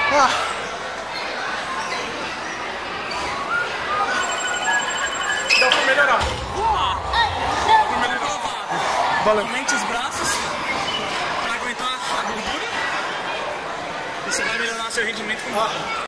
Ah. Dá pra melhorar. Dá pra melhorar. Valeu. Aumente os braços para aguentar a gordura. Isso vai melhorar seu rendimento com